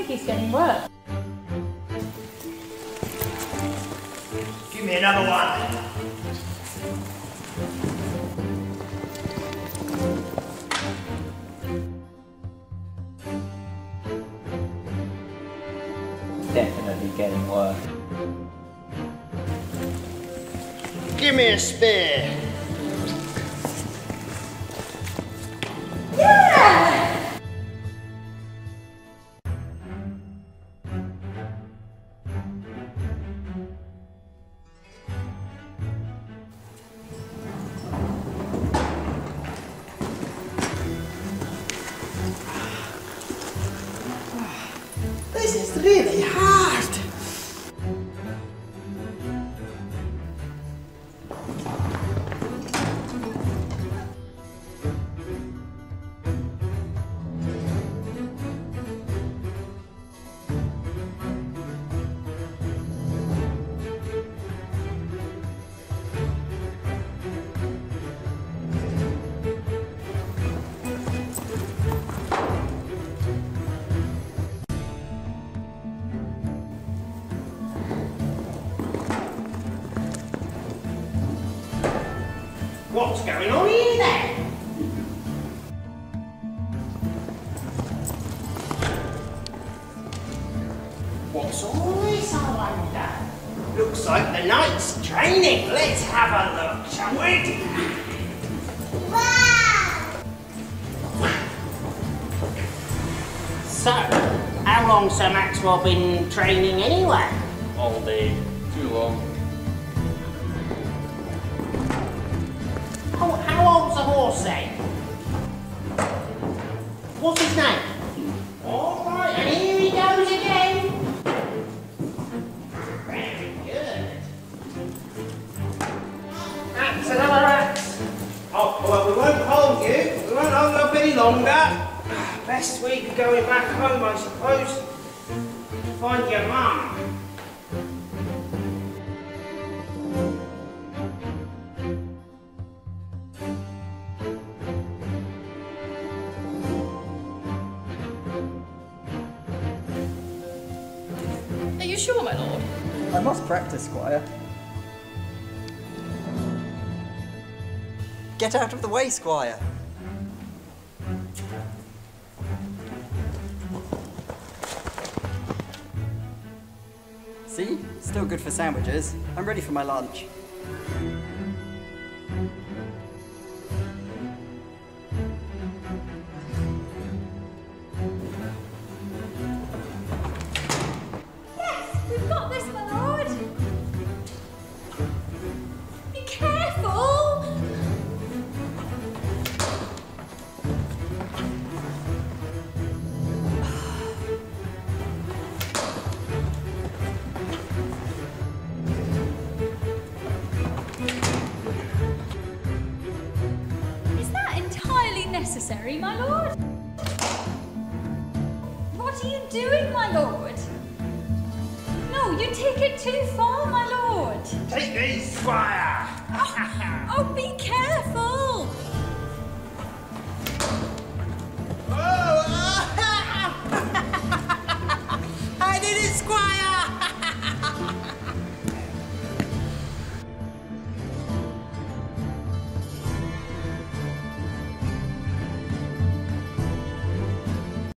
think he's getting worse. Give me another one. Definitely getting worse. Give me a spear. Yeah! This is really hard. What's going on here then? What's all this, I wonder? Looks like the knight's training. Let's have a look, shall we? So, how long's Sir Maxwell been training anyway? All day. Too long. How old's the horse then? What's his name? All right, and here he goes again. Very good. That's another axe. Oh, well, we won't hold you. We won't hold you up any longer. Best we be going back home, I suppose. Find your mum. Are you sure, my lord? I must practice, Squire. Get out of the way, Squire. See? Still good for sandwiches. I'm ready for my lunch. We've got this, my lord. Be careful. Is that entirely necessary, my lord? What are you doing, my lord? No, you take it too far, my lord. Take these, Squire. Oh, be careful.